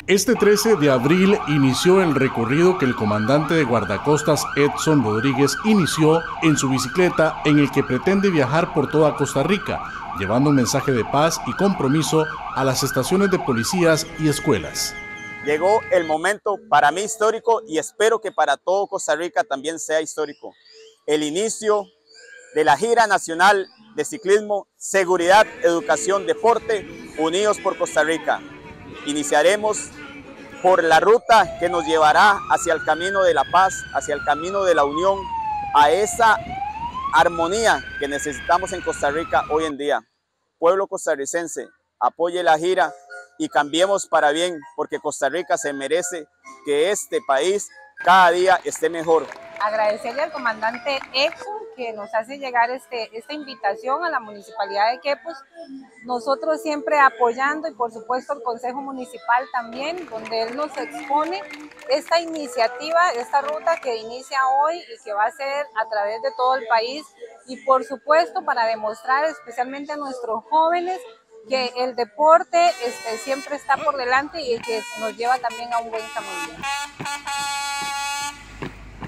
Este 13 de abril inició el recorrido que el comandante de guardacostas Edson Rodríguez inició en su bicicleta, en el que pretende viajar por toda Costa Rica, llevando un mensaje de paz y compromiso a las estaciones de policías y escuelas. Llegó el momento para mí histórico y espero que para todo Costa Rica también sea histórico. El inicio de la gira nacional de ciclismo, seguridad, educación, deporte, unidos por Costa Rica. Iniciaremos por la ruta que nos llevará hacia el camino de la paz, hacia el camino de la unión, a esa armonía que necesitamos en Costa Rica hoy en día. Pueblo costarricense, apoye la gira y cambiemos para bien, porque Costa Rica se merece que este país cada día esté mejor. Agradecerle al comandante Edson que nos hace llegar esta invitación a la Municipalidad de Quepos, nosotros siempre apoyando, y por supuesto el Consejo Municipal también, donde él nos expone esta iniciativa, esta ruta que inicia hoy y que va a ser a través de todo el país, y por supuesto para demostrar especialmente a nuestros jóvenes que el deporte siempre está por delante y que nos lleva también a un buen camino.